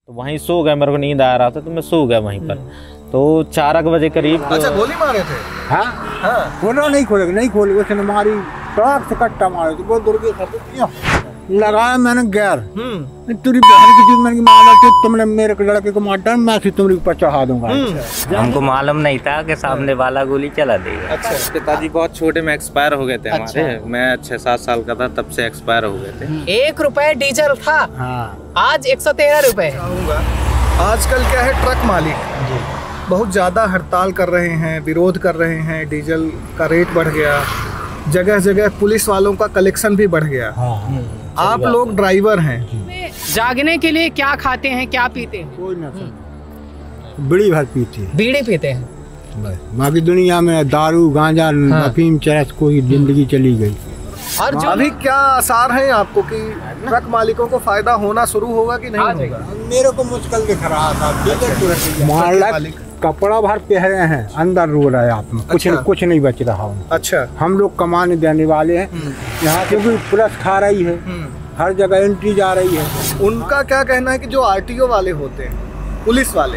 तो वहीं सो गए, मेरे को नींद आ रहा था तो मैं सो गया वहीं पर। तो 4 बजे करीब। अच्छा, गोली मारे थे? हाँ हाँ। खोला नहीं खोले उसने मारी, ट्रक से कट्टा मारे तो बहुत दूर के लगाया मैंने गैर तेरी बहन की चीज मैंने मारा कि तुमने मेरे लड़के को मार डाला, मैं तुम्हारे ऊपर चढ़ा दूंगा। हमको मालूम नहीं था कि सामने वाला गोली चला देगा। अच्छा, पिताजी बहुत छोटे में एक्सपायर हो गए थे हमारे। मैं 6-7 साल का था तब से एक्सपायर हो गए थे। 1 रुपए डीजल था, आज 113 रुपए। आजकल क्या है, ट्रक मालिक बहुत ज्यादा हड़ताल कर रहे हैं, विरोध कर रहे हैं, डीजल का रेट बढ़ गया, जगह जगह पुलिस वालों का कलेक्शन भी बढ़ गया। आप लोग ड्राइवर हैं, जागने के लिए क्या खाते हैं, क्या पीते हैं? कोई ना बीड़ी भर पीते हैं, बीड़ी पीते हैं। बाकी दुनिया में दारू गांजा अफीम चरस कोई जिंदगी चली गई। और जो अभी क्या आसार है आपको कि ट्रक मालिकों को फायदा होना शुरू होगा कि नहीं होगा? मेरे को मुश्किल दिख रहा था, मालिक कपड़ा भर पहरे हैं, अंदर रो रहा है आप में, कुछ नहीं बच रहा हूँ। अच्छा, हम लोग कमाने देने वाले हैं यहाँ, क्योंकि पुलिस खा रही है, हर जगह एंट्री जा रही है। उनका क्या कहना है कि जो आरटीओ वाले होते हैं, पुलिस वाले,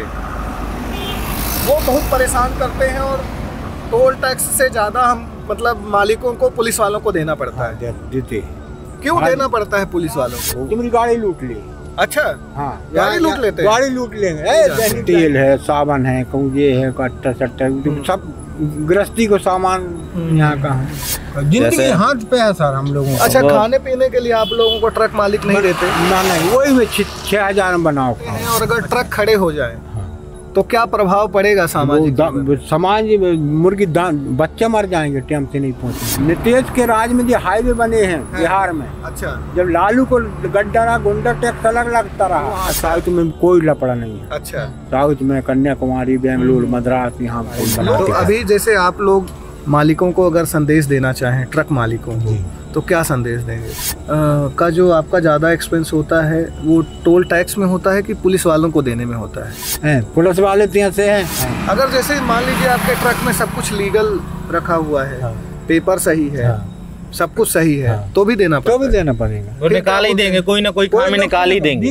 वो बहुत परेशान करते हैं और टोल टैक्स से ज्यादा हम मतलब मालिकों को पुलिस वालों को देना पड़ता है। देते क्यों देना पड़ता है पुलिस वालों को? तुम्हारी गाड़ी लूट ली। अच्छा, हाँ गाड़ी लूट लेते हैं? गाड़ी लूट लेंगे, तेल है, साबन है, ये है, कट्टा सट्टा सब गृहस्थी को सामान यहाँ का है, जिंदगी हाथ पे है सर हम लोगों को। अच्छा, खाने पीने के लिए आप लोगों को ट्रक मालिक नहीं देते? ना नहीं, वही में 6,000 में बनाओ। और अगर ट्रक खड़े हो जाए तो क्या प्रभाव पड़ेगा सामाजिक? समाज मुर्गी बच्चे मर जाएंगे, टाइम से नहीं पहुँचे। नीतीश के राज में जो हाईवे बने हैं बिहार में, अच्छा, जब लालू को गड्ढा गुंडा टैक्स अलग लगता रहा, साउथ में कोई लपड़ा नहीं है। अच्छा, साउथ में कन्याकुमारी, बेंगलुरु, मद्रास, यहाँ तो अभी जैसे आप लोग मालिकों को अगर संदेश देना चाहें, ट्रक मालिकों को, तो क्या संदेश देंगे? का जो आपका ज़्यादा एक्सपेंस होता है वो टोल टैक्स में होता है कि पुलिस वालों को देने में होता है? पुलिस वाले तो यहाँ से हैं। अगर जैसे मान लीजिए आपके ट्रक में सब कुछ लीगल रखा हुआ है, पेपर सही है, सब कुछ सही है, तो भी देना पड़ेगा। वो निकाल ही देंगे, कोई ना कोई खामी निकाल ही देंगे।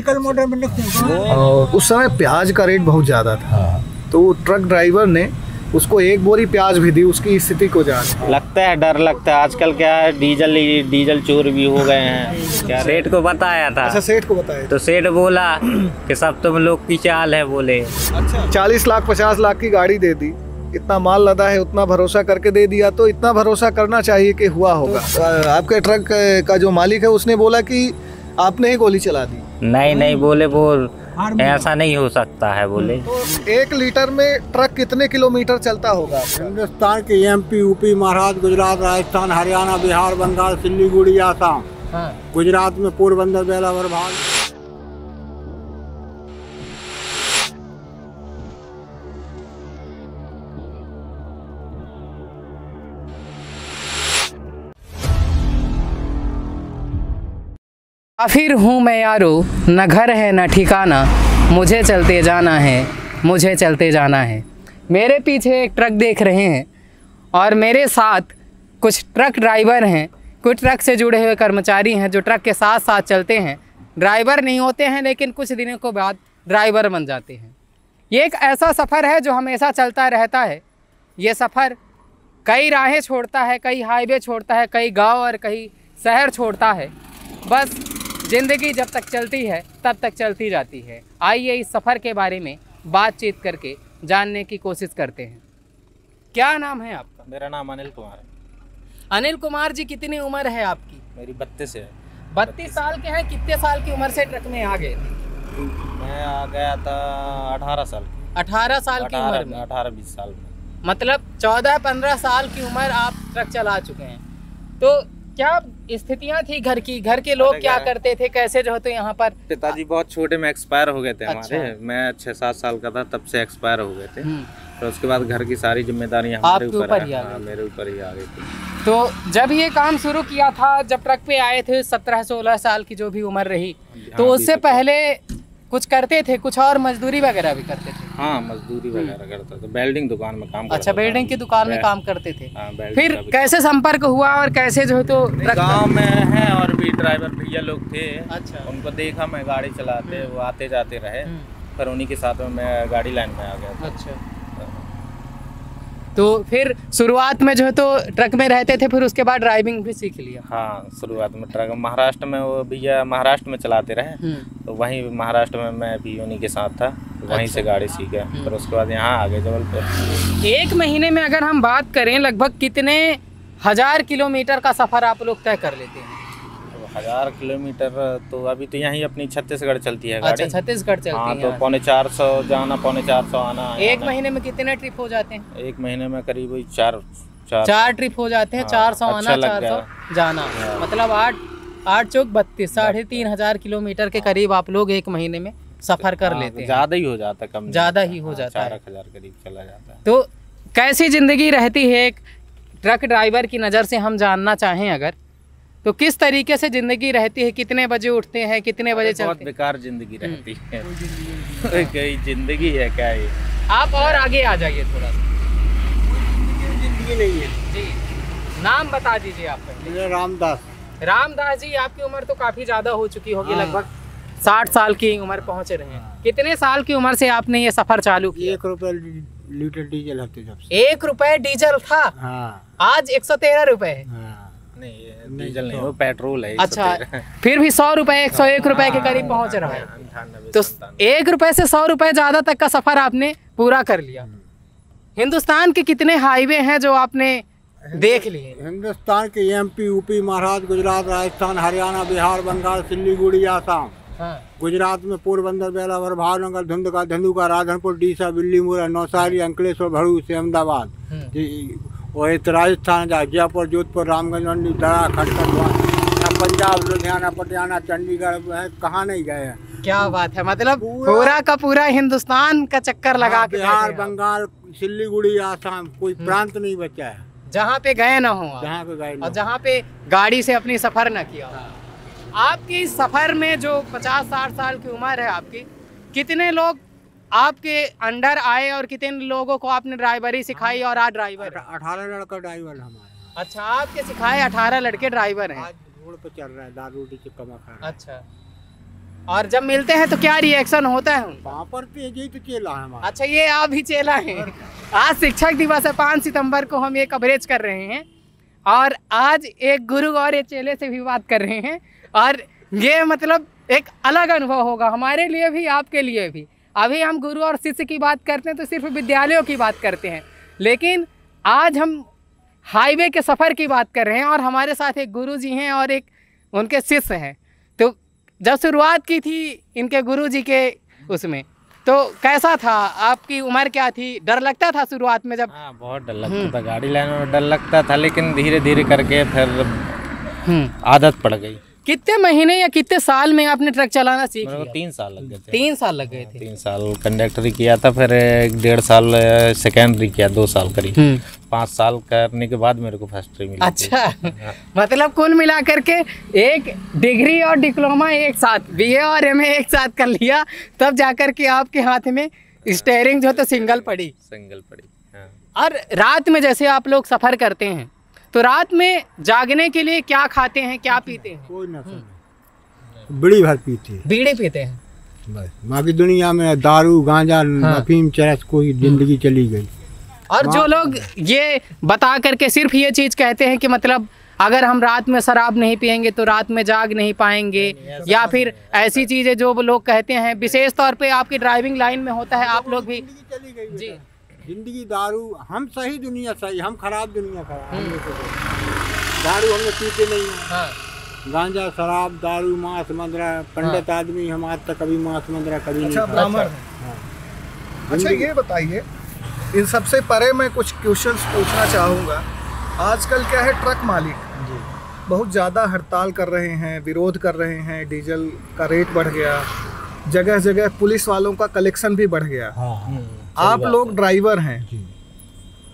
उस समय प्याज का रेट बहुत ज़्यादा था, तो ट्रक ड्राइवर ने उसको 1 बोरी प्याज भी दी, उसकी स्थिति को जान। लगता है, डर लगता है। आजकल क्या है, डीजल चोर भी हो गए हैं। क्या सेठ को बताया था? अच्छा, सेठ को बताया तो सेठ बोला कि सब तुम लोग की चाल है, बोले। अच्छा, 40 लाख 50 लाख की गाड़ी दे दी, इतना माल लदा है, उतना भरोसा करके दे दिया, तो इतना भरोसा करना चाहिए कि हुआ होगा। आपके ट्रक का जो मालिक है उसने बोला कि आपने ही गोली चला दी? नहीं बोले, वो ऐसा नहीं हो सकता है, बोले। तो 1 लीटर में ट्रक कितने किलोमीटर चलता होगा? हिंदुस्तान के MP, UP, महाराष्ट्र, गुजरात, राजस्थान, हरियाणा, बिहार, बंगाल, सिलीगुड़ी, आसाम, गुजरात में पोरबंदर, बेलावर भाग। काफिर हूँ मैं यारो, न घर है न ठिकाना, मुझे चलते जाना है, मुझे चलते जाना है। मेरे पीछे एक ट्रक देख रहे हैं और मेरे साथ कुछ ट्रक ड्राइवर हैं, कुछ ट्रक से जुड़े हुए कर्मचारी हैं जो ट्रक के साथ साथ चलते हैं। ड्राइवर नहीं होते हैं लेकिन कुछ दिनों के बाद ड्राइवर बन जाते हैं। ये एक ऐसा सफ़र है जो हमेशा चलता रहता है। ये सफ़र कई राहें छोड़ता है, कई हाईवे छोड़ता है, कई गाँव और कई शहर छोड़ता है। बस ज़िंदगी जब तक चलती है तब तक चलती जाती है। आइए इस सफ़र के बारे में बातचीत करके जानने की कोशिश करते हैं। क्या नाम है आपका? मेरा नाम अनिल कुमार है। अनिल कुमार जी, कितनी उम्र है आपकी? मेरी 32 है। 32 साल के हैं। कितने साल की उम्र से ट्रक में आ गए थे? मैं आ गया था 18 साल। 18 साल की उम्र में? 18-20 साल में, मतलब 14-15 साल की उम्र आप ट्रक चला चुके हैं। तो क्या स्थितियां थी घर की? घर के लोग क्या करते थे, कैसे जो होते यहाँ पर? पिताजी बहुत छोटे में एक्सपायर हो गए थे हमारे। अच्छा। मैं 6-7 साल का था तब से एक्सपायर हो गए थे। तो उसके बाद घर की सारी जिम्मेदारियां हमारे ऊपर ही आ गई। मेरे ऊपर ही आ गई थी। तो जब ये काम शुरू किया था, जब ट्रक पे आए थे 17-16 साल की जो भी उम्र रही, तो उससे पहले कुछ करते थे, कुछ और मजदूरी वगैरह भी करते थे? हाँ, मजदूरी वगैरह करता था, वेल्डिंग दुकान में काम करता अच्छा, था। वेल्डिंग की दुकान में काम करते थे। हाँ, वेल्डिंग फिर का भी कैसे संपर्क हुआ और कैसे जो है तो गांव में है और भी ड्राइवर भैया लोग थे। अच्छा। उनको देखा मैं गाड़ी चलाते, वो आते जाते रहे, फिर उन्हीं के साथ में मैं गाड़ी लाइन में आ गया था। अच्छा, तो फिर शुरुआत में जो है तो ट्रक में रहते थे, फिर उसके बाद ड्राइविंग भी सीख लिया? हाँ, शुरुआत में ट्रक महाराष्ट्र में, वो भैया महाराष्ट्र में चलाते रहे, तो वहीं महाराष्ट्र में मैं भी उन्हीं के साथ था, वहीं से गाड़ी सीखा। फिर उसके बाद यहाँ आ गए जबलपुर। 1 महीने में अगर हम बात करें, लगभग कितने 1000 किलोमीटर का सफ़र आप लोग तय कर लेते हैं? 1000 किलोमीटर तो अभी तो यहीं अपनी छत्तीसगढ़ चलती है गाड़ी। अच्छा, छत्तीसगढ़ चलती हाँ, है। तो 450 जाना, 450 आना। 1 महीने में कितने ट्रिप हो जाते हैं? 1 महीने में करीब 4 ट्रिप हो जाते हैं। हाँ, 400 आना, अच्छा लग 400 जाना, मतलब 8 चौक 32, 3500 किलोमीटर के करीब आप लोग 1 महीने में सफ़र कर लेते हैं। ज़्यादा ही हो जाता है, कम ज़्यादा ही हो जाता है। 4000 करीब चला जाता है। तो कैसी ज़िंदगी रहती है एक ट्रक ड्राइवर की नज़र से हम जानना चाहें अगर, तो किस तरीके से ज़िंदगी रहती है? कितने बजे उठते हैं, कितने बजे बहुत चलते हैं? बेकार जिंदगी रहती है। कोई जिंदगी है क्या ये? आप और आगे आ जाइए थोड़ा सा। जिंदगी नहीं है। जी, नाम बता दीजिए आप पहले। मेरा रामदास। रामदास जी, आपकी उम्र तो काफ़ी ज़्यादा हो चुकी होगी, हाँ। लगभग 60 साल की उम्र पहुँच रहे हैं। कितने साल की उम्र से आपने ये सफ़र चालू किया? 1 रुपये लीटर डीजल हफ्ते जब से। 1 रुपये डीजल था, हाँ आज 113 रुपये है। हाँ। नहीं, ये डीजल नहीं, वो पेट्रोल है। अच्छा, फिर भी 100 रुपये, 101 रुपये के करीब पहुँच रहा है। तो 1 रुपये से 100 रुपये ज़्यादा तक का सफ़र आपने पूरा कर लिया। हिंदुस्तान के कितने हाईवे हैं जो आपने देख लिए? हिंदुस्तान के MP, UP, महाराष्ट्र, गुजरात, राजस्थान, हरियाणा, बिहार, बंगाल, सिलीगुड़ी, आसाम। हाँ। गुजरात में पोरबंदर, बेलावर, भावनगर, धंधुका, राधनपुर, डीसा, बिल्लीमुरा, नौसारी, अंकलेश्वर, भरूच, अहमदाबाद। और इस राजस्थान जा जयपुर, जोधपुर, रामगंज, मंडी, दरा, खटखट, पंजाब, लुधियाना, पटियाला, चंडीगढ़, कहाँ नहीं गए हैं। क्या बात है, मतलब पूरा का पूरा हिंदुस्तान का चक्कर लगा के बिहार, बैठे हैं। बंगाल, सिलीगुड़ी, आसाम, कोई प्रांत नहीं बचा है जहाँ पे गए ना हो आप, जहाँ पे गए और जहाँ पे गाड़ी से अपनी सफ़र न किया हो। आपकी सफ़र में जो 50-60 साल की उम्र है आपकी, कितने लोग आपके अंडर आए और कितने लोगों को आपने ड्राइवरी सिखाई? और आज ड्राइवर 18 लड़का ड्राइवर हमारे। अच्छा, आपके सिखाए 18 लड़के ड्राइवर हैं। आज रोड पे चल रहा है, दारू रोटी से कमा खा रहा है। अच्छा, और जब मिलते हैं तो क्या रिएक्शन होता है उनका? वहाँ पर तो यही तो चेला है हमारा। अच्छा, ये आप भी चेला हैं। आज शिक्षक दिवस है, 5 सितंबर को हम ये कवरेज कर रहे हैं और आज एक गुरु और एक चेले से भी बात कर रहे हैं, और ये मतलब एक अलग अनुभव होगा हमारे लिए भी, आपके लिए भी। अभी हम गुरु और शिष्य की बात करते हैं तो सिर्फ विद्यालयों की बात करते हैं, लेकिन आज हम हाईवे के सफ़र की बात कर रहे हैं और हमारे साथ एक गुरु जी हैं और एक उनके शिष्य हैं। तो जब शुरुआत की थी इनके गुरु जी के उसमें, तो कैसा था? आपकी उम्र क्या थी? डर लगता था शुरुआत में जब? हाँ, बहुत डर लगता था, गाड़ी लाइन में डर लगता था, लेकिन धीरे धीरे करके फिर आदत पड़ गई। कितने महीने या कितने साल में आपने ट्रक चलाना सीख मेरे को लिया? 3 साल लग गए थे। 3 साल लग गए थे। 3 साल कंडक्टरी किया था, फिर 1.5 साल सेकेंडरी किया, 2 साल करीब। 5 साल करने के बाद मेरे को फर्स्टरी मिली। अच्छा, मतलब कुल मिला करके एक डिग्री और डिप्लोमा एक साथ, BA और MA एक साथ कर लिया, तब जाकर के आपके हाथ में स्टीयरिंग जो तो सिंगल पड़ी। हाँ। और रात में जैसे आप लोग सफ़र करते हैं तो रात में जागने के लिए क्या खाते हैं, क्या पीते हैं? कोई नशा नहीं, बीड़ी भर पीते हैं, बीड़ी पीते हैं बस। बाकी दुनिया में दारू, गांजा, अफीम, चरस, कोई जिंदगी चली गई। और जो लोग ये बता करके सिर्फ ये चीज़ कहते हैं कि मतलब अगर हम रात में शराब नहीं पिएंगे तो रात में जाग नहीं पाएंगे, या फिर ऐसी चीज़ें जो लोग कहते हैं, विशेष तौर पे आपकी ड्राइविंग लाइन में होता है, आप लोग भी चली गई जी। जिंदगी दारू, हम सही, दुनिया सही, हम खराब, दुनिया खराब। दारू हम लोग पीते नहीं हैं। हाँ। गांजा, शराब, दारू, मांस, मदिरा, पंडित आदमी हम आज तक कभी मांस मदिरा कभी नहीं अच्छा, खाया। ब्राह्मण हैं। अच्छा, ये बताइए, इन सबसे परे मैं कुछ क्वेश्चंस पूछना चाहूँगा। आजकल क्या है, ट्रक मालिक बहुत ज़्यादा हड़ताल कर रहे हैं, विरोध कर रहे हैं, डीजल का रेट बढ़ गया, जगह जगह पुलिस वालों का कलेक्शन भी बढ़ गया। आप लोग ड्राइवर हैं,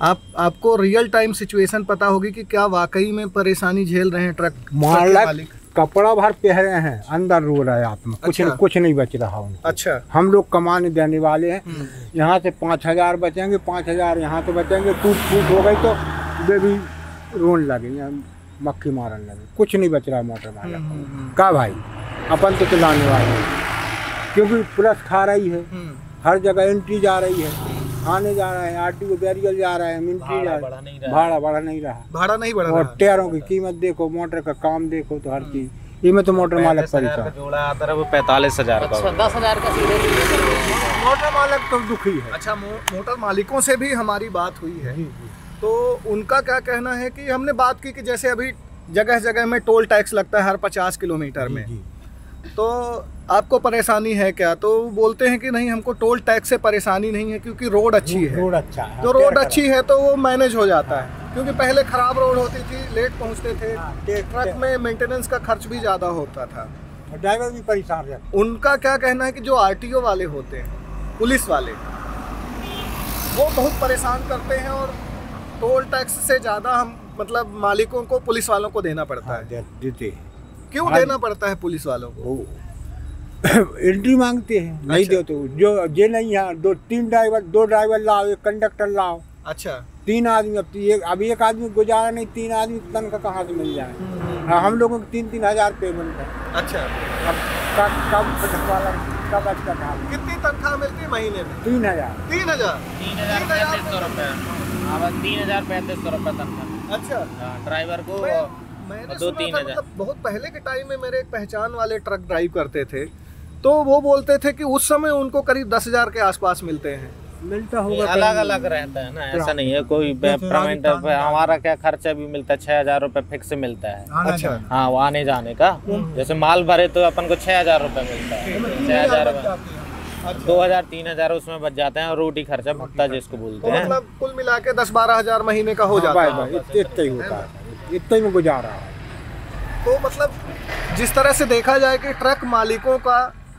आपको रियल टाइम सिचुएशन पता होगी कि क्या वाकई में परेशानी झेल रहे हैं ट्रक मालिक मालिक? कपड़ा भर पहरे हैं, अंदर रो रहा है आत्मा, अच्छा। कुछ नहीं बच रहा उनको। अच्छा। हम लोग कमाने देने वाले हैं, यहाँ से 5,000 बचेंगे, 5,000 यहाँ से बचेंगे, टूट हो गई तो वे भी रोने लगेंगे, मक्खी मारने लगे, कुछ नहीं बच रहा मोटर वाला का भाई। अपन तो चलाने वाले हैं, क्योंकि पुलिस खा रही है, हर जगह एंट्री जा रही है, आने जा रहा है, आरटीओ बैरियर जा रहा है, मिलिट्री जा रहा है, भाड़ा बढ़ा नहीं रहा, भाड़ा नहीं बढ़ा और टायरों की कीमत देखो, मोटर का काम देखो, तो हर चीज इनमें तो मोटर मालिक परेशान। जोड़ा आता है वो 45,000 का। 10,000 का सीधे मोटर मालिक तो दुखी है। अच्छा, मोटर मालिकों से भी हमारी बात हुई है, तो उनका क्या कहना है कि हमने बात की कि जैसे अभी जगह जगह में टोल टैक्स लगता है हर 50 किलोमीटर में, तो आपको परेशानी है क्या? तो बोलते हैं कि नहीं, हमको टोल टैक्स से परेशानी नहीं है, क्योंकि रोड अच्छी है। रोड अच्छा है, तो रोड अच्छी है तो वो मैनेज हो जाता है, क्योंकि पहले खराब रोड होती थी, लेट पहुंचते थे, ट्रक में मेंटेनेंस का खर्च भी ज़्यादा होता था, ड्राइवर भी परेशान रहता। उनका क्या कहना है कि जो आरटीओ वाले होते हैं, पुलिस वाले, वो बहुत परेशान करते हैं, और टोल टैक्स से ज़्यादा हम मतलब मालिकों को, पुलिस वालों को देना पड़ता है। देते क्यों देना पड़ता है पुलिस वालों को? एंट्री मांगते हैं, नहीं दो तो जो जे नहीं है, दो ड्राइवर लाओ, एक कंडक्टर लाओ। अच्छा। 3 आदमी, अब एक आदमी गुजारा नहीं, 3 आदमी तनख्वाह कहाँ से मिल जाए? हम लोगों को 3-3 हज़ार पेमेंट है। अच्छा। अब कब अच्छा था? कितनी तनख्वाह मिलती है महीने में? 3,000। 3,000? 3,035 रुपये। 3,035 रुपये तनख्वाह। अच्छा। ड्राइवर को मैंने 2-3 सुना था, हज़ार। मतलब बहुत पहले के टाइम में मेरे एक पहचान वाले ट्रक ड्राइव करते थे, तो वो बोलते थे कि उस समय उनको करीब 10,000 के आसपास मिलते हैं। मिलता होगा, अलग अलग रहता है ना, ऐसा नहीं है कोई पेमेंट। हमारा क्या खर्चा भी मिलता है, 6,000 रुपये फिक्स मिलता है। अच्छा। हाँ, वो आने जाने का, जैसे माल भरे तो अपन को 6,000 रुपये मिलता है, 6,000 2,000-3,000 उसमें बच जाते हैं, और रोटी खर्चा भत्ता जिसको बोलते तो हैं। मतलब कुल मिला के 10-12 हज़ार महीने का हो जाता है। इतना ही होता है, इतना ही में गुजारा है। तो मतलब जिस तरह से देखा जाए कि ट्रक मालिकों का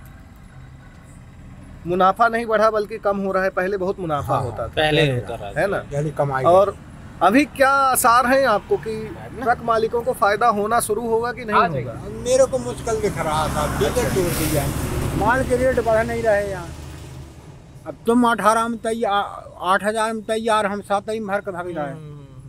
मुनाफा नहीं बढ़ा बल्कि कम हो रहा है, पहले बहुत मुनाफा होता था, पहले होता रहा है ना? कमाई। और अभी क्या आसार हैं आपको कि ट्रक मालिकों को फायदा होना शुरू होगा कि नहीं होगा? मेरे को मुश्किल दिख रहा था, डीजल तोड़ दिया, माल के रेट बढ़ नहीं रहे यहाँ। अब तुम 18 में तैयार, 8,000 में तैयार, हम 7 में भर कर भाग रहे हैं।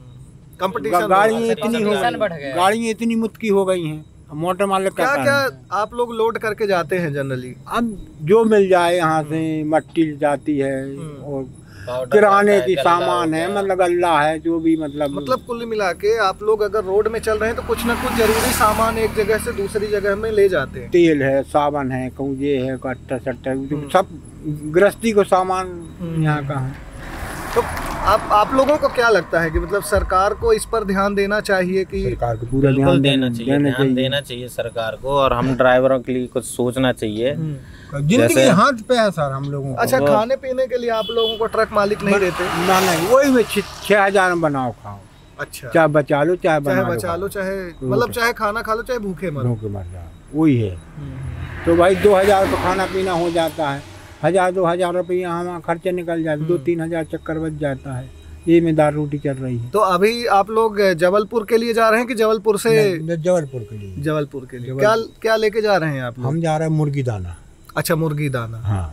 कंपटीशन, गाड़ियाँ इतनी हो बढ़ गई, गया। गाड़ियाँ इतनी मुत्की हो गई हैं, मोटर मालिक का क्या काम क्या है। आप लोग लोड करके जाते हैं जनरली? अब जो मिल जाए, यहाँ से मट्टी जाती है, और किराने की सामान है, मतलब अल्लाह है, जो भी मतलब कुल मिला के आप लोग अगर रोड में चल रहे हैं तो कुछ ना कुछ जरूरी सामान एक जगह से दूसरी जगह में ले जाते हैं। तेल है, साबन है, कौजे है, कट्टा सट्टा, सब गृहस्थी को सामान यहाँ का है। तो आप लोगों को क्या लगता है कि मतलब सरकार को इस पर ध्यान देना चाहिए कि सरकार को पूरा बिल्कुल ध्यान ध्यान देना चाहिए सरकार को, और हम ड्राइवरों के लिए कुछ सोचना चाहिए। जिंदगी हाथ पे है सर हम लोगों को। अच्छा, खाने पीने के लिए आप लोगों को ट्रक मालिक नहीं देते? ना नहीं, वही में 6,000 में बनाओ खाओ, अच्छा, चाहे बचा लो चाहे चाहे बना बचा लो, चाहे मतलब चाहे खाना खा लो, चाहे भूखे मरो। भूखे मर जाओ, वही है। तो भाई 2,000 का खाना पीना हो जाता है, 1,000-2,000 रुपया हमारा खर्चा निकल जाता है, 2-3 हज़ार चक्कर बच जाता है। ये में दाल रोटी चल रही है। तो अभी आप लोग जबलपुर के लिए जा रहे हैं कि जबलपुर से? जबलपुर के लिए। जबलपुर के लिए क्या क्या लेके जा रहे हैं आप लोग? हम जा रहे हैं मुर्गी दाना। अच्छा, मुर्गी दाना। हाँ,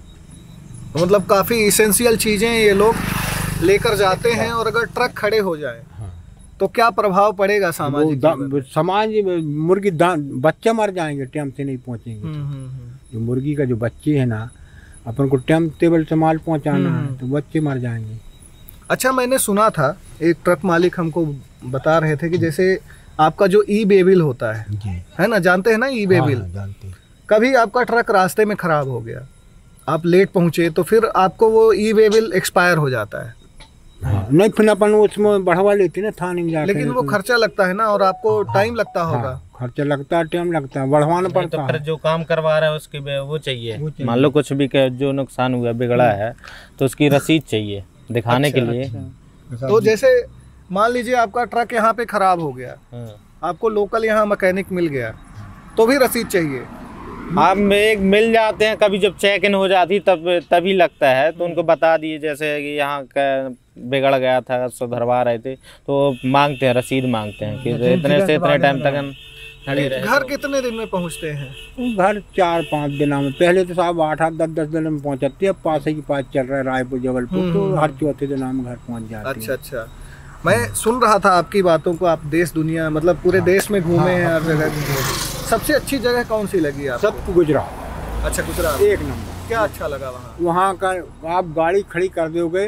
मतलब काफी इसेंशियल चीजें ये लोग लेकर जाते हैं, और अगर ट्रक खड़े हो जाए तो क्या प्रभाव पड़ेगा सामाजिक जीवन में? समाज में मुर्गी बच्चे मर जाएंगे, टाइम से नहीं पहुँचेंगे। जो मुर्गी का जो बच्चे है ना, अपन को टाइम टेबल से माल पहुँचाना है, तो बच्चे मर जाएंगे। अच्छा, मैंने सुना था एक ट्रक मालिक हमको बता रहे थे कि जैसे आपका जो ई बेबिल होता है ना, जानते हैं ना ई बेबिल? हाँ, जानते हैं। कभी आपका ट्रक रास्ते में खराब हो गया, आप लेट पहुंचे, तो फिर आपको वो ई बेबिल एक्सपायर हो जाता है। हाँ, नहीं फिर अपन उसमें बढ़वा लेते ना थाने में जाके। लेकिन वो खर्चा लगता है ना, और आपको टाइम लगता होगा। हाँ, खर्चा लगता है, टाइम लगता है, बढ़वाना पड़ता तो है। फिर जो काम करवा रहा है उसके वो चाहिए। मान लो कुछ भी जो नुकसान हुआ, बिगड़ा है, तो उसकी रसीद चाहिए दिखाने के लिए। तो जैसे मान लीजिए आपका ट्रक यहाँ पे खराब हो गया, आपको लोकल यहाँ मैकेनिक मिल गया, तो भी रसीद चाहिए? आप एक मिल जाते हैं, कभी जब चेक इन हो जाती तभी लगता है, तो उनको बता दिए जैसे कि यहाँ का बिगड़ गया था, सुधरवा रहे थे, तो मांगते हैं, रसीद मांगते हैं कि इतने से इतने टाइम तक खड़े रहे घर तो- कितने दिन में पहुंचते हैं? घर 4-5 दिनों में, पहले तो साहब 8-8, 10-10 दिन में पहुंचाती है। पास ही पास चल रहा है रायपुर जबलपुर, तो हर चौथे दिन में घर पहुंच जाते हैं। अच्छा अच्छा, मैं सुन रहा था आपकी बातों को, आप देश दुनिया मतलब पूरे देश में घूमे हैं, हर जगह घूमे। सबसे अच्छी जगह कौन सी लगी आपको? सब गुजरात अच्छा, गुजरात एक नंबर। क्या अच्छा लगा वहाँ? वहाँ का आप गाड़ी खड़ी कर दोगे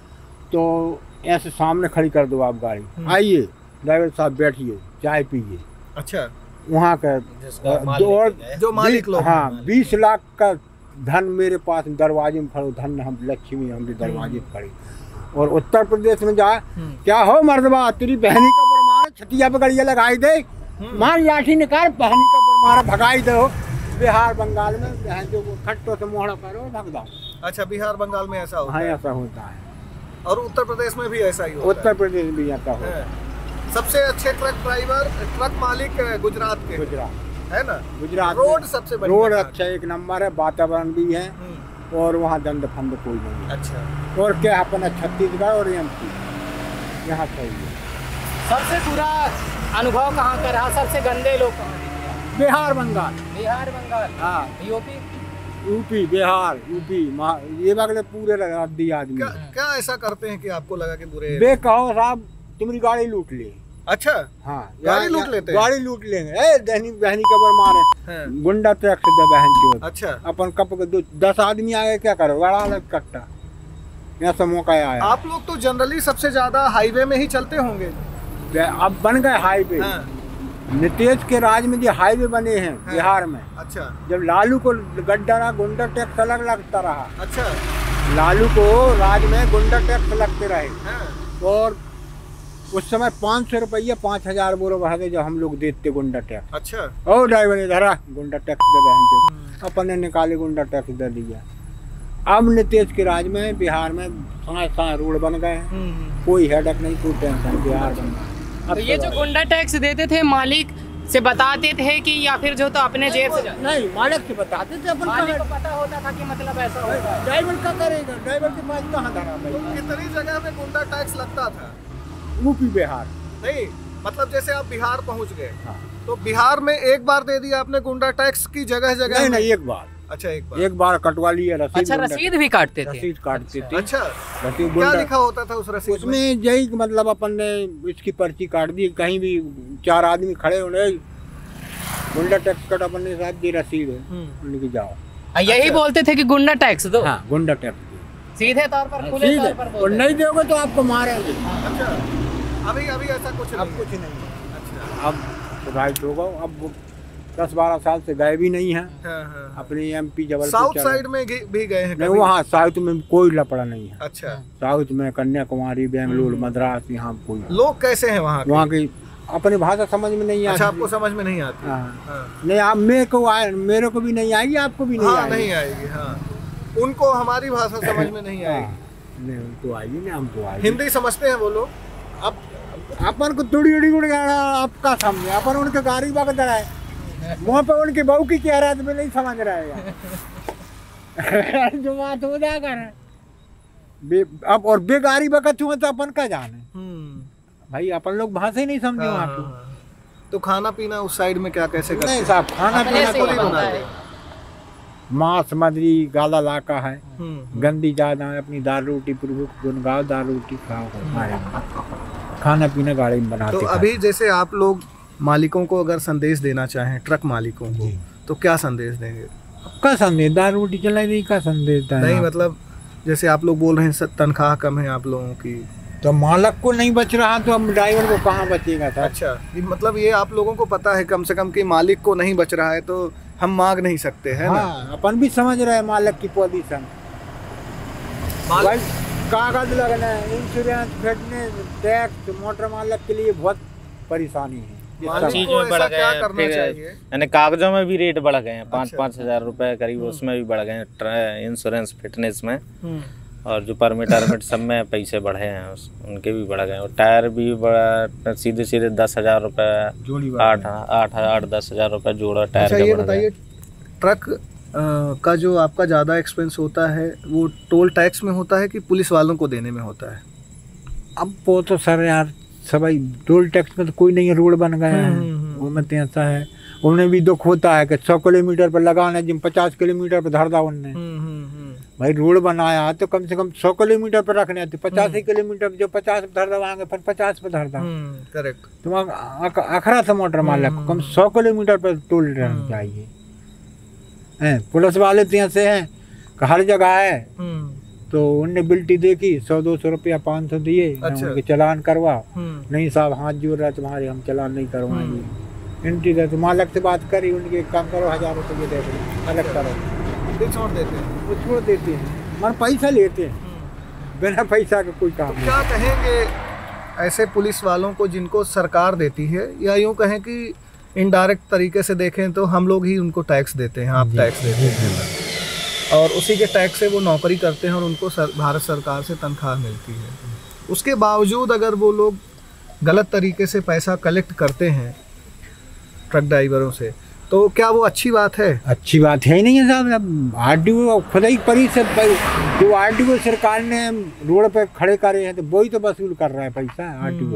तो ऐसे सामने खड़ी कर दो आप गाड़ी, आइए ड्राइवर साहब बैठिए, चाय पीजिए। अच्छा, वहाँ का जिसका जो मालिक लोग, हाँ 20 लाख का धन मेरे पास दरवाजे में खड़ो, धन हम लक्ष्मी हमने दरवाजे में खड़ी। और उत्तर प्रदेश में जा, क्या हो मर्दबा तेरी बहनी का बरमारा, छतिया पे गड़िया लगाई दे, मार लाठी निकाल, बहनी का बरमारा भगाई दो। बिहार बंगाल में बहन जो खट्टो से मोहड़ा करो भग दो। अच्छा, बिहार बंगाल में ऐसा होता हाँ है? ऐसा होता है। और उत्तर प्रदेश में भी ऐसा ही होता उत्तर प्रदेश भी ऐसा होता है। है? सबसे अच्छे ट्रक ड्राइवर, ट्रक मालिक गुजरात के, गुजरात है ना? गुजरात रोड में सबसे बढ़िया रोड था। अच्छा एक नंबर है, वातावरण भी है, और वहाँ दंड फंड कोई नहीं है। अच्छा, और क्या अपना छत्तीसगढ़ और एमपी यहाँ चाहिए। सबसे बुरा अनुभव कहाँ का रहा? सबसे गंदे लोग कहाँ दिखे? बिहार बंगाल, बिहार बंगाल, हाँ यूपी। यूपी बिहार यूपी ये बगले पूरे रद्दी आदमी क्या हैं। क्या ऐसा करते हैं कि आपको लगा कि बुरे? बे कहो साहब तुम्हारी गाड़ी लूट ले। अच्छा, हाँ गाड़ी लूट लेते हैं? गाड़ी लूट लेंगे, ए दहनी बहनी कबर मारे, हैं। गुंडा टैक्स दे बहन चोद। अच्छा, अपन कप के 10 आदमी आए क्या करो, बड़ा अलग कट्टा यहाँ से मौका आया। आप लोग तो जनरली सबसे ज्यादा हाईवे में ही चलते होंगे? अब बन गए हाईवे। हाँ, नीतीश के राज में जो हाईवे बने हैं हाँ। बिहार में, अच्छा जब लालू को गड्ढा रहा गुंडा टैक्स अलग लगता रहा, अच्छा, लालू को राज में गुंडा टैक्स लगते रहे, हाँ, और उस समय 500 रुपया 5000 बोरो भरते जब हम लोग देते गुंडा टैक्स। अच्छा, ओ ड्राइवर इधर आ, गुंडा टैक्स दे बहन चो, अपन ने निकाले गुंडा टैक्स दे दिया। अब नीतीश के राज में बिहार में साए रोड बन गए हैं, कोई हेडक नहीं, कोई टेंशन बिहार बन गया। तो ये जो गुंडा टैक्स देते थे मालिक से बताते थे कि या फिर जो तो अपने जेब से नहीं मालिक से बताते थे, अपन मालिक को पता होता था कि मतलब ऐसा होगा? ड्राइवर क्या करेगा, ड्राइवर के पास कहाँ धरा तो भाई। कितनी जगह में गुंडा टैक्स लगता था? यूपी बिहार नहीं, मतलब जैसे आप बिहार पहुंच गए, हाँ। तो बिहार में एक बार दे दिया आपने गुंडा टैक्स की जगह जगह नहीं में? नहीं एक बार, अच्छा, एक बार कटवा लिया रसीद। अच्छा, गुंडा- रसीद भी काटते थे? रसीद काटते थे। अच्छा, रसीद क्या गुंडा लिखा होता था उस रसीद में? उसमें यही मतलब अपन ने इसकी पर्ची काट दी, कहीं भी 4 आदमी खड़े होने गुंडा टैक्स कट, अपन ने साहब दी रसीद है, उन्होंने की जाओ। यही बोलते थे कि गुंडा टैक्स दो? हाँ गुंडा टैक्स दो। सीधे तौर पर, खुले सीधे, तौर पर और बोलते नहीं दोगे तो आपको मारेंगे। अच्छा, अभी अभी ऐसा कुछ अब नहीं? कुछ नहीं, अच्छा, अब राइट होगा। अब 10-12 साल से गए भी नहीं है हाँ, हाँ। अपनी एमपी जबलपुर। साउथ चल- साइड में भी गए हैं नहीं, कभी? वहाँ साउथ में कोई लपड़ा नहीं है। अच्छा, साउथ में कन्याकुमारी, बेंगलुरु, मद्रास, यहाँ कोई लोग कैसे हैं वहाँ के? वहाँ की अपनी भाषा समझ में नहीं अच्छा, आती। आपको समझ में नहीं आती? हाँ। हाँ, नहीं आप मेरे को भी नहीं आएगी, आपको भी नहीं हाँ, आएगी। नहीं आएगी। हाँ, उनको हमारी भाषा समझ में नहीं आएगी। हाँ, नहीं उनको आएगी, नहीं हमको आएगी। हिंदी समझते हैं वो लोग? अब अपन को थोड़ी उड़ी उड़ गया, आपका समझे, अपन उनके गाड़ी बगत रहा है, मुँह पे उनकी बहू की कह रहा है, तुम्हें नहीं समझ रहा है जो बात हो जाकर अब, और बेगारी बकत हुआ तो अपन का जाने भाई, अपन लोग भाषा ही नहीं समझे वहाँ की। तो खाना पीना उस साइड में क्या कैसे करते नहीं हैं? साहब, खाना अपने पीना से तो ही नहीं बनता बनाते। है। मांस मदरी गाला लाका है, हम्म, गंदी ज्यादा है, अपनी दाल रोटी प्रभुख गुनगाओ, दाल रोटी खाओ, हमारे खाना पीना गाड़ी में बनाते तो खाते। अभी जैसे आप लोग मालिकों को अगर संदेश देना चाहें, ट्रक मालिकों को, तो क्या संदेश देंगे? का संदेश, दाल रोटी चलाई नहीं का संदेश था नहीं, मतलब जैसे आप लोग बोल रहे हैं तनख्वाह कम है आप लोगों की, तो मालक को नहीं बच रहा तो अब ड्राइवर को कहाँ बचेगा था। अच्छा, ये मतलब ये आप लोगों को पता है कम से कम कि मालिक को नहीं बच रहा है तो हम मांग नहीं सकते, है ना? हाँ, अपन भी समझ रहे हैं मालक की पोजीशन। भाई कागज लगना है, इंश्योरेंस, फिटनेस, टैक्स, मोटर मालक के लिए बहुत परेशानी है। मालिक चीज को में बढ़ ऐसा गए क्या हैं, करना फिर चाहिए? यानी कागजों में भी रेट बढ़ गए हैं, 5-5 अच्छा। हजार रुपए करीब उसमें भी बढ़ गए हैं, इंश्योरेंस फिटनेस में, और जो परमिट सब में पैसे बढ़े हैं उनके भी बढ़ गए, और टायर भी बढ़ा, सीधे सीधे 10,000 रुपए, जोड़ी 8-10 हजार रुपए जोड़ा टायर अच्छा, का ये बढ़ बताइए, गया। ट्रक का जो आपका ज़्यादा एक्सपेंस होता है वो टोल टैक्स में होता है कि पुलिस वालों को देने में होता है? अब वो तो सर यार सभी टोल टैक्स में तो कोई नहीं है, रोड बन गए हैं, घूमते ऐसा है। उन्हें भी दुख होता है कि 100 किलोमीटर पर लगाना, जिन 50 किलोमीटर पर धरदा उनने। भाई रोड बनाया तो कम से कम 100 किलोमीटर पर रखने थे, 50 किलोमीटर जो 50 पर धरदा वहाँ फिर 50 पर धरदा। करेक्ट। तुम अखरा से मोटर मार कम 100 किलोमीटर पर टोल रहना चाहिए। पुलिस वाले तो ऐसे हैं कि हर जगह है, तो उनने बिल्टी देखी 100-200 रुपया 500 दिए, उनके चलान करवा। नहीं साहब हाथ जोड़ रहा तुम्हारे, हम चलान नहीं करवाएंगे। एंट्री दे तो मालक से बात करी, उनके काम करो 1000 रुपये दे दो, अलग करो, छोड़ देते हैं। वो छोड़ देते हैं, मगर पैसा लेते हैं, बिना पैसा का कोई काम नहीं। क्या कहेंगे ऐसे पुलिस वालों को जिनको सरकार देती है, या यूँ कहें कि इनडायरेक्ट तरीके से देखें तो हम लोग ही उनको टैक्स देते हैं, आप टैक्स देते हैं, और उसी के टैक्स से वो नौकरी करते हैं और उनको भारत सरकार से तनख्वाह मिलती है। उसके बावजूद अगर वो लोग गलत तरीके से पैसा कलेक्ट करते हैं ट्रक ड्राइवरों से, तो क्या वो अच्छी बात है? अच्छी बात है ही नहीं है साहब। आरटीओ खुद ही परिषद जो आरटीओ सरकार ने रोड पे खड़े करे हैं, तो वही तो वसूल कर रहा है पैसा।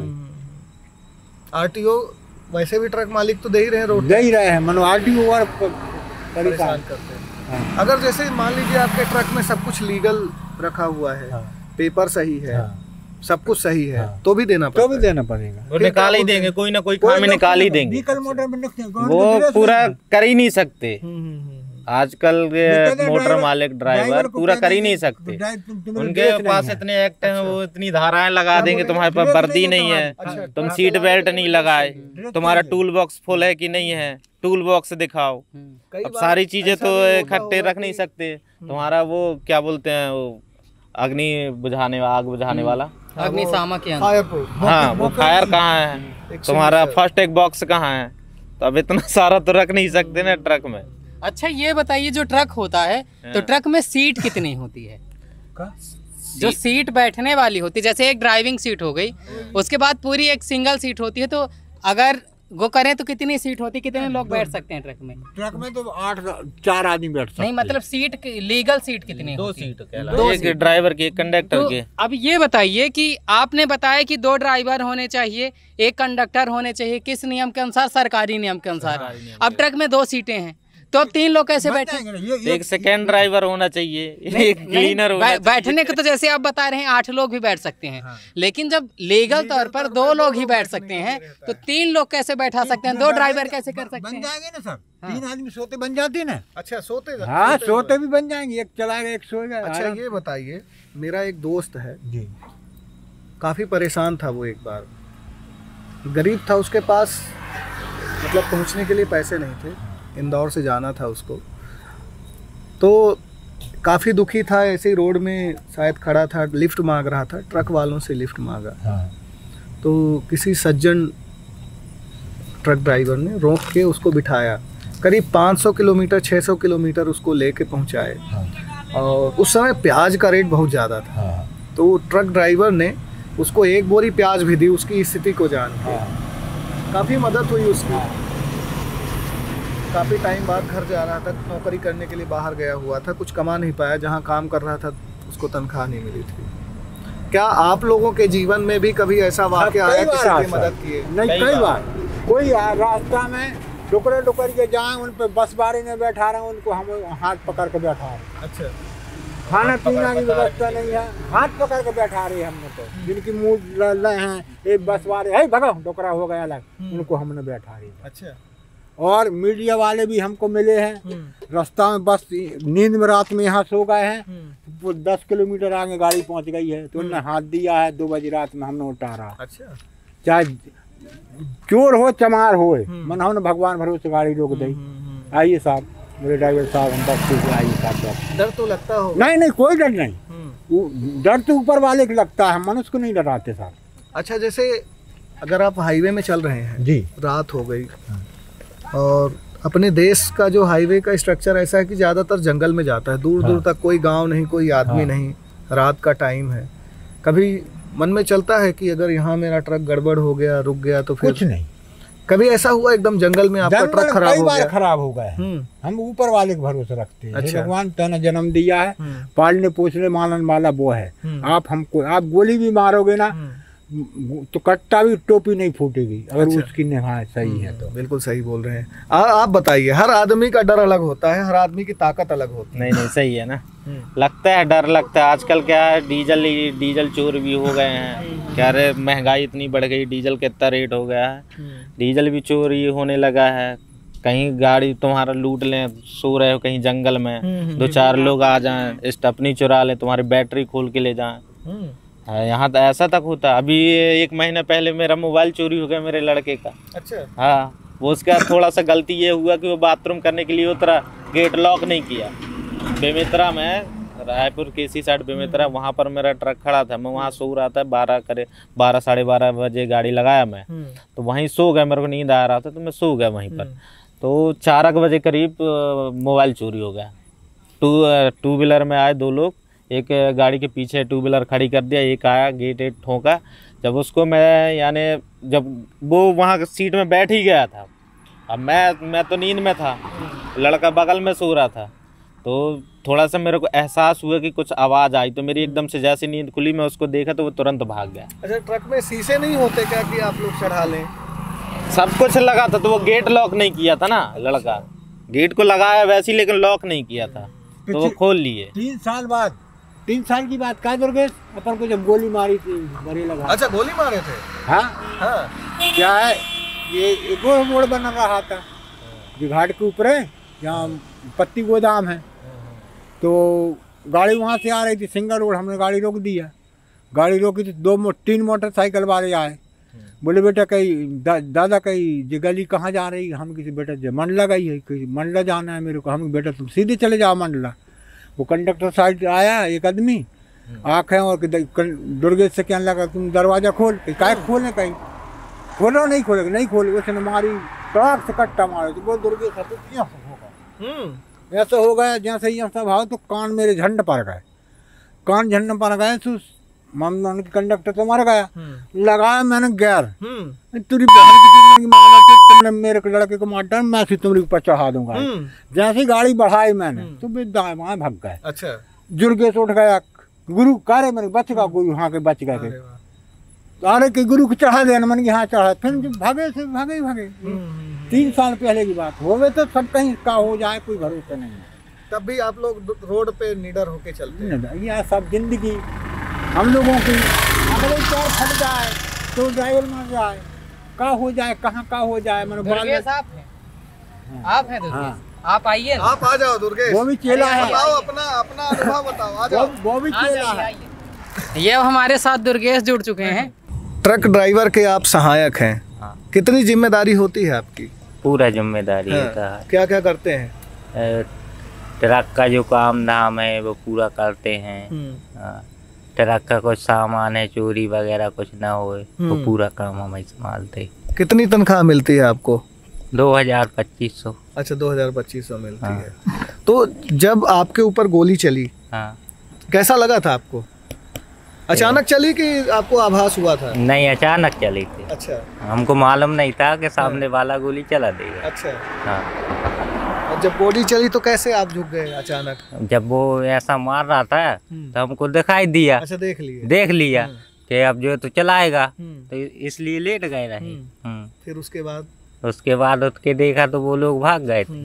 आरटीओ वैसे भी ट्रक मालिक तो दे ही रहे हैं, रोड दे ही रहे हैं, मनो आरटीओ और परेशान करते हैं। अगर जैसे मान लीजिए आपके ट्रक में सब कुछ लीगल रखा हुआ है, पेपर सही है, सब कुछ सही है, तो भी देना पड़ेगा। वो निकाल ही देंगे, कोई ना कोई खामी निकाल ही देंगे। वो पूरा कर ही नहीं सकते। आजकल के मोटर मालिक ड्राइवर पूरा कर ही नहीं सकते। उनके पास इतने एक्ट हैं, वो इतनी धाराएं लगा देंगे, तुम्हारे पास वर्दी नहीं है, तुम सीट बेल्ट नहीं लगाए, तुम्हारा टूल बॉक्स फुल है कि नहीं है, टूल बॉक्स दिखाओ। अब सारी चीजें तो इकट्ठे रख नहीं सकते। तुम्हारा वो क्या बोलते हैं, वो आग बुझाने वाला अग्निशामक हाँ, वो फायर कहाँ है, तुम्हारा फर्स्ट एड बॉक्स कहाँ है? तो अब इतना सारा तो रख नहीं सकते ना ट्रक में। अच्छा ये बताइए, जो ट्रक होता है तो ट्रक में सीट कितनी होती है? जो सीट बैठने वाली होती है, जैसे एक ड्राइविंग सीट हो गई, उसके बाद पूरी एक सिंगल सीट होती है, तो अगर वो करें तो कितनी सीट होती है, कितने लोग बैठ सकते हैं ट्रक में? ट्रक में तो 4 आदमी बैठ सकते हैं। नहीं मतलब सीट, लीगल सीट कितनी? 2 सीट, एक ड्राइवर की, एक कंडक्टर की। अब ये बताइए कि आपने बताया कि 2 ड्राइवर होने चाहिए, एक कंडक्टर होने चाहिए, किस नियम के अनुसार? सरकारी नियम के अनुसार। अब ट्रक में 2 सीटें हैं, तो अब 3 लोग कैसे बैठे? एक सेकेंड ड्राइवर होना चाहिए, एक क्लीनर होना चाहिए। बैठने को तो जैसे आप बता रहे हैं 8 लोग भी बैठ सकते हैं, लेकिन जब लीगल तौर पर 2 लोग ही बैठ सकते हैं, तो 3 लोग कैसे बैठा सकते हैं? 2 ड्राइवर कैसे कर सकते हैं? बन जाएंगे ना सर, 3 आदमी सोते बन जाते ना। अच्छा सोते? हाँ सोते भी बन जाएंगे, एक चलाएगा एक सोएगा। अच्छा ये बताइए, मेरा एक दोस्त है जी, काफ़ी परेशान था वो, एक बार गरीब था, उसके पास मतलब पहुंचने के लिए पैसे नहीं थे, इंदौर से जाना था उसको, तो काफ़ी दुखी था, ऐसे ही रोड में शायद खड़ा था, लिफ्ट मांग रहा था, ट्रक वालों से लिफ्ट मांगा। तो किसी सज्जन ट्रक ड्राइवर ने रोक के उसको बिठाया, करीब 500 किलोमीटर 600 किलोमीटर उसको लेके पहुंचाए। और उस समय प्याज का रेट बहुत ज़्यादा था, तो ट्रक ड्राइवर ने उसको 1 बोरी प्याज भी दी, उसकी स्थिति को जान के। काफ़ी मदद हुई उसकी। काफ़ी टाइम बाद घर जा रहा था, नौकरी करने के लिए बाहर गया हुआ था, कुछ कमा नहीं पाया, जहाँ काम कर रहा था उसको तनख्वाह नहीं मिली थी। क्या आप लोगों के जीवन में भी कभी ऐसा वाक़या आया किसी की मदद किए? नहीं, कई बार कोई रास्ता में टुकड़े के जाए, उन पर बस बारी में बैठा रहे, उनको हम हाथ पकड़ के बैठा रहे। अच्छा, खाना पीना की व्यवस्था नहीं है, हाथ पकड़ के बैठा रहे हमने, तो जिनकी मूड लड़ हैं, एक बस वाले है भगा टुकड़ा हो गया अलग, उनको हमने बैठा रहे। अच्छा। और मीडिया वाले भी हमको मिले हैं, रास्ता में बस नींद में रात में यहाँ सो गए हैं, वो 10 किलोमीटर आगे गाड़ी पहुँच गई है, तो उन्होंने हाथ दिया है, 2 बजे रात में हमने उतारा। अच्छा। चाहे चोर हो चमार हो, मन हमने भगवान भरोसे गाड़ी रोक दी। आइए साहब, मेरे ड्राइवर साहब, हम बस आइए साहब। डर तो लगता हो? नहीं, कोई डर नहीं, डर तो ऊपर वाले को लगता है, मनुष्य को नहीं डराते साहब। अच्छा, जैसे अगर आप हाईवे में चल रहे हैं जी, रात हो गई, और अपने देश का जो हाईवे का स्ट्रक्चर ऐसा है कि ज़्यादातर जंगल में जाता है, दूर दूर तक कोई गांव नहीं, कोई आदमी नहीं, रात का टाइम है, कभी मन में चलता है कि अगर यहाँ मेरा ट्रक गड़बड़ हो गया, रुक गया तो फिर? कुछ नहीं। कभी ऐसा हुआ एकदम जंगल में आपका ट्रक खराब हो गया? खराब हो गया। हम ऊपर वाले के भरोसे रखते हैं। अच्छा। भगवान तने जन्म दिया है, पालने पोसने मानने वाला वो है। आप गोली भी मारोगे ना, तो कट्टा भी टोपी नहीं फूटेगी अगर उसकी निगाह सही है तो। बिल्कुल सही बोल रहे हैं। आप बताइए, हर आदमी का डर अलग होता है, हर आदमी की ताकत अलग होती है। नहीं सही है ना, लगता है डर लगता है। आजकल क्या है, डीजल चोर भी हो गए हैं। क्या रे, महंगाई इतनी बढ़ गई, डीजल कितना रेट हो गया है, डीजल भी चोरी होने लगा है। कहीं गाड़ी तुम्हारा लूट लें, सो रहे हो कहीं जंगल में, 2-4 लोग आ जाएं, स्टपनी चुरा लें, तुम्हारी बैटरी खोल के ले जाएं। यहाँ तो ऐसा तक होता है। अभी 1 महीना पहले मेरा मोबाइल चोरी हो गया मेरे लड़के का। अच्छा। हाँ, वो उसका थोड़ा सा गलती ये हुआ कि वो बाथरूम करने के लिए उतरा, गेट लॉक नहीं किया। बेमेतरा में, रायपुर केसी साइड बेमेतरा, वहाँ पर मेरा ट्रक खड़ा था। मैं वहाँ सो रहा था, 12 साढ़े 12 बजे गाड़ी लगाया मैं, तो वहीं सो गया। मेरे को नींद आ रहा था तो मैं सो गया वहीं पर। तो 4 बजे करीब मोबाइल चोरी हो गया। टू व्हीलर में आए 2 लोग, एक गाड़ी के पीछे 2 व्हीलर खड़ी कर दिया, एक आया गेट ठोका। जब उसको मैं, यानी जब वो वहाँ सीट में बैठ ही गया था, अब मैं तो नींद में था, लड़का बगल में सो रहा था, तो थोड़ा सा मेरे को एहसास हुआ कि कुछ आवाज़ आई, तो मेरी एकदम से जैसे नींद खुली, मैं उसको देखा तो वो तुरंत भाग गया। अच्छा, ट्रक में शीशे नहीं होते क्या कि आप लोग चढ़ा लें? सब कुछ लगा था, तो वो गेट लॉक नहीं किया था ना लड़का, गेट को लगाया वैसे ही लेकिन लॉक नहीं किया था, तो वो खोल लिए। 3 साल की बात का दुर्गेश, अपन को जब गोली मारी थी बड़े लगा। अच्छा, गोली मारे थे? हाँ। क्या है, ये एक रोड बना रहा था जो घाट के ऊपर है, जहाँ पत्ती गोदाम है, तो गाड़ी वहाँ से आ रही थी, सिंगल रोड। हमने गाड़ी रोक दिया, गाड़ी रोकी तो 3 मोटरसाइकिल वाले आए, बोले बेटा कहीं दादा कहीं गली कहाँ जा रही? हम किसी बेटा मंडला गई है, कहीं मंडला जाना है मेरे को। हम बेटा तुम सीधे चले जाओ मंडला। वो कंडक्टर साइड आया एक आदमी, आँखें और दुर्गेश से कहने लगा तुम दरवाज़ा खोल। काय खोलने, कहीं खोलो नहीं खोलेगा, नहीं खोले। उसने मारी, ट्रक से कट्टा मारे, तो वो दुर्गेश ऐसा हो गया जैसे ही ऐसा भाव, तो कान मेरे झंड पर गए, कान झंड पर गए। तो मम्मी कंडक्टर तो मर गया, लगाया मैंने गैर, तेरी बहन की तुमने मेरे लड़के को मार डाल, मैं तुम्हारे ऊपर चढ़ा दूंगा। जैसे गाड़ी बढ़ाई मैंने तो दाएं बाएं भाग गए। अच्छा। जुर्गे से उठ गया, गुरु कारे मेरे बच गया, गुरु हाँ के बच गए। अरे कि गुरु को चढ़ा देना, मैंने कि हाँ चढ़ा। फिर भागे से भागे 3 साल पहले की बात हो गई, तो सब कहीं का हो जाए कोई भरोसा नहीं है। तब भी आप लोग रोड पे निडर होके चलते हैं? यह सब जिंदगी हम लोगों की, अगर एक पैर फट जाए तो ड्राइवर मर जाए, का हो जाए, कहाँ का हो जाए। मैंने दुर्गेश आप हैं दुर्गेश, आप आइए, आप आ जाओ दुर्गेश। वो भी चेला है, बताओ अपना अनुभव बताओ, आ जाओ। वो भी चेला है। ये हमारे साथ दुर्गेश जुड़ चुके हैं। ट्रक ड्राइवर के आप सहायक हैं, कितनी जिम्मेदारी होती है आपकी? पूरा जिम्मेदारी होता है। क्या क्या करते हैं? ट्रक का जो काम धाम है वो पूरा करते हैं। ट्रक का कुछ सामान है, चोरी वगैरह कुछ ना हो, वो पूरा काम हम संभालते। कितनी तनख्वाह मिलती है आपको? 2000-2500। अच्छा, 2000-2500 मिलती है। तो जब आपके ऊपर गोली चली, कैसा लगा था आपको? अचानक चली कि आपको आभास हुआ था? नहीं, अचानक चली थी। अच्छा। हमको मालूम नहीं था कि सामने वाला गोली चला देगा। अच्छा। हाँ। और जब गोली चली तो कैसे आप झुक गए अचानक? जब वो ऐसा मार रहा था तो हमको दिखाई दिया। अच्छा, देख लिया कि अब जो तो चलाएगा, तो इसलिए लेट गए रहे। फिर उसके बाद उठ के देखा तो वो लोग भाग गए थे।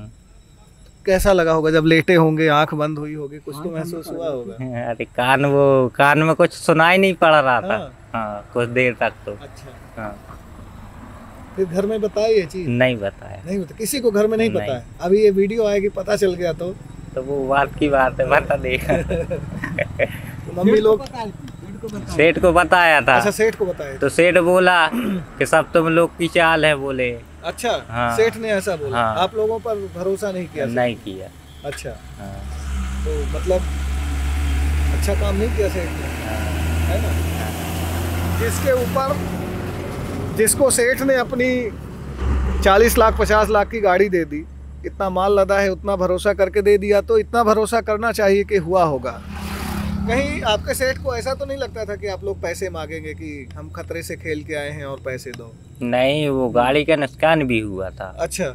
कैसा लगा होगा जब लेटे होंगे, आंख बंद हुई होगी, कुछ तो महसूस हुआ होगा? अरे कान में कुछ सुनाई नहीं पड़ रहा था। हाँ, कुछ देर तक तो। अच्छा। हाँ। फिर घर में बताया ये चीज? नहीं बताया। नहीं बताया, किसी को घर में नहीं पता है। अभी ये वीडियो आएगी, पता चल गया तो वो बात की बात है, बता देगा। मम्मी लोग सेठ को बताया था। अच्छा, सेठ को बताया तो सेठ बोला कि सब तुम लोग की चाल है, बोले। अच्छा। हाँ। सेठ ने ऐसा बोला? हाँ। आप लोगों पर भरोसा नहीं किया? नहीं किया। अच्छा। हाँ। तो मतलब अच्छा काम नहीं किया सेठ ने, है ना? जिसके ऊपर, जिसको सेठ ने अपनी 40 लाख 50 लाख की गाड़ी दे दी, इतना माल लदा है, उतना भरोसा करके दे दिया, तो इतना भरोसा करना चाहिए कि हुआ होगा। कहीं आपके सेठ को ऐसा तो नहीं लगता था कि आप लोग पैसे मांगेंगे कि हम खतरे से खेल के आए हैं और पैसे दो? नहीं, वो गाड़ी का नुकसान भी हुआ था। अच्छा।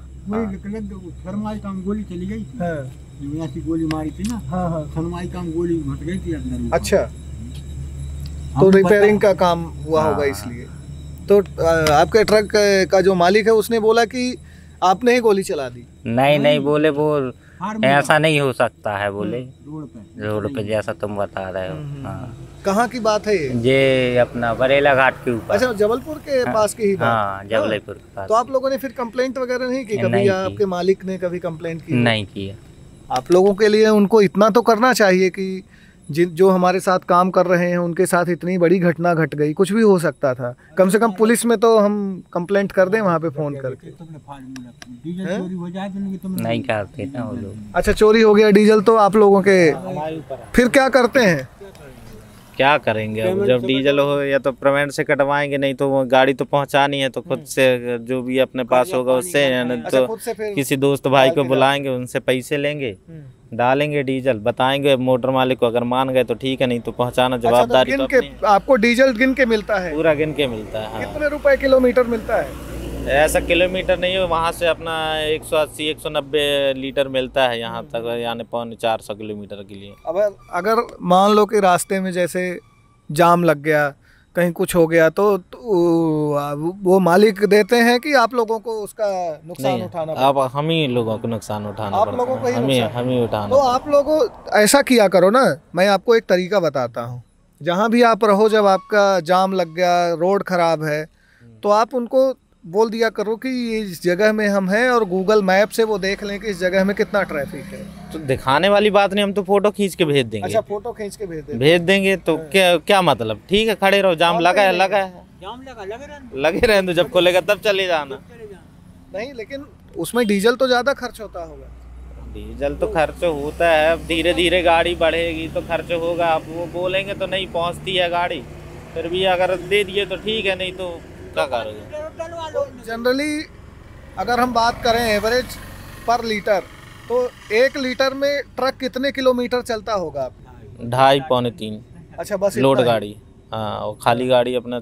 सरमाई काम गोली चली गई थी। हाँ। ऐसी गोली मारी थी ना। हाँ। सरमाई काम गोली घट गई थी अंदर। अच्छा। तो रिपेयरिंग का काम हुआ होगा इसलिए। तो आपके ट्रक का जो मालिक है उसने बोला कि आपने ही गोली चला दी। नहीं बोले वो ऐसा नहीं हो सकता है, बोले रोड पे जैसा तुम बता रहे हो। हाँ। कहाँ की बात है ये अपना बरेला घाट के ऊपर। अच्छा, जबलपुर के पास की ही बात। हाँ, जबलपुर के पास। तो आप लोगों ने फिर कंप्लेंट वगैरह नहीं की कभी? नहीं या की। आपके मालिक ने कभी कंप्लेंट की? नहीं किया। आप लोगों के लिए उनको इतना तो करना चाहिए कि जो हमारे साथ काम कर रहे हैं उनके साथ इतनी बड़ी घटना घट गई, कुछ भी हो सकता था। कम से कम पुलिस में तो हम कंप्लेंट कर दें वहाँ पे फ़ोन करके। नहीं करते ना वो लोग। अच्छा, चोरी हो गया डीजल तो आप लोगों के फिर क्या करते हैं? क्या करेंगे अब, जब डीजल हो या तो पेमेंट से कटवाएंगे, नहीं तो वो गाड़ी तो पहुंचानी है तो खुद से जो भी अपने पास होगा उससे, तो खुद से फिर किसी दोस्त भाई को बुलाएंगे, उनसे पैसे लेंगे, डालेंगे डीजल, बताएंगे मोटर मालिक को, अगर मान गए तो ठीक है, नहीं तो पहुंचाना जवाबदारी तो अपनी है। आपको डीजल गिन के मिलता है? पूरा गिन के मिलता है। हाँ। कितने रुपए किलोमीटर मिलता है? ऐसा किलोमीटर नहीं है, वहाँ से अपना 180-190 लीटर मिलता है यहाँ तक, यानी 450 किलोमीटर के लिए। अगर मान लो कि रास्ते में जैसे जाम लग गया, कहीं कुछ हो गया, तो वो मालिक देते हैं कि आप लोगों को उसका नुकसान उठाना पड़ता है? अब हम ही लोगों को नुकसान उठाना आप पड़ता लोगों को है, हम ही उठाना। तो आप लोगों ऐसा किया करो ना, मैं आपको एक तरीका बताता हूँ। जहाँ भी आप रहो, जब आपका जाम लग गया, रोड खराब है, तो आप उनको बोल दिया करो कि इस जगह में हम हैं, और गूगल मैप से वो देख लें कि इस जगह में कितना ट्रैफिक है। तो दिखाने वाली बात नहीं, हम तो फोटो खींच के भेज देंगे। अच्छा, फोटो खींच के भेज देंगे तो क्या मतलब, ठीक है खड़े रहो, जाम लगा है लगे रहे तो जब खोलेगा तब चले जाना। नहीं, लेकिन उसमें डीजल तो ज्यादा खर्च होता होगा। डीजल तो खर्च होता है, अब धीरे धीरे गाड़ी बढ़ेगी तो खर्च होगा। अब वो बोलेंगे तो नहीं पहुंचती है गाड़ी, फिर भी अगर दे दिए तो ठीक है, नहीं तो क्या करोगे। जनरली अगर हम बात करें एवरेज पर लीटर, तो 1 लीटर में ट्रक कितने किलोमीटर चलता होगा? 2.5-3। अच्छा, बस लोड गाड़ी। हाँ, और खाली गाड़ी अपना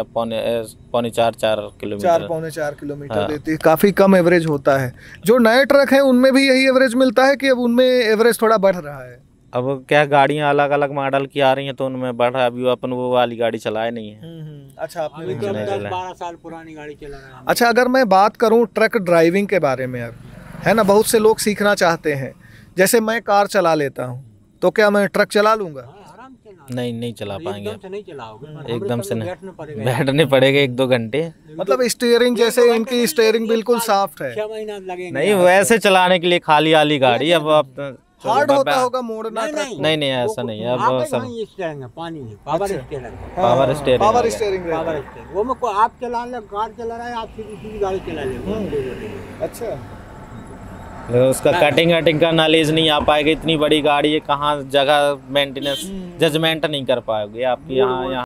4.5 किलोमीटर, 4 किलोमीटर देती है। काफ़ी कम एवरेज होता है। जो नए ट्रक हैं उनमें भी यही एवरेज मिलता है कि अब उनमें एवरेज थोड़ा बढ़ रहा है? अब क्या गाड़ियाँ अलग अलग मॉडल की आ रही हैं तो उनमें बढ़ रहा है। अभी अपन वो वाली गाड़ी चलाए नहीं है। अच्छा, आपने 12 साल पुरानी गाड़ी चला रहा है। अच्छा, अगर मैं बात करूं ट्रक ड्राइविंग के बारे में, अब है ना, बहुत से लोग सीखना चाहते हैं। जैसे मैं कार चला लेता हूं, तो क्या मैं ट्रक चला लूंगा? नहीं चला पाएंगे, एकदम से नहीं चलाओगे, एकदम से नहीं, बैठने पड़ेगा 1-2 घंटे। मतलब स्टीयरिंग, जैसे इनकी स्टीयरिंग बिल्कुल सॉफ्ट है? 6 महीना लगेंगे। नहीं, वैसे चलाने के लिए खाली वाली गाड़ी। अब आप हार्ड होता होगा मोड़ना? नहीं ऐसा नहीं है। अब सब स्टीयरिंग है, पानी है, पावर स्टीयरिंग है। पावर स्टीयरिंग वो में कोई आप चला ले, कार चला रहा है, आप सीधी गाड़ी चला ले। अच्छा, उसका कटिंग का नॉलेज नहीं आ पाएगा, इतनी बड़ी गाड़ी है, कहाँ जगह मेंटेनेंस जजमेंट नहीं कर पाओगे आप यहाँ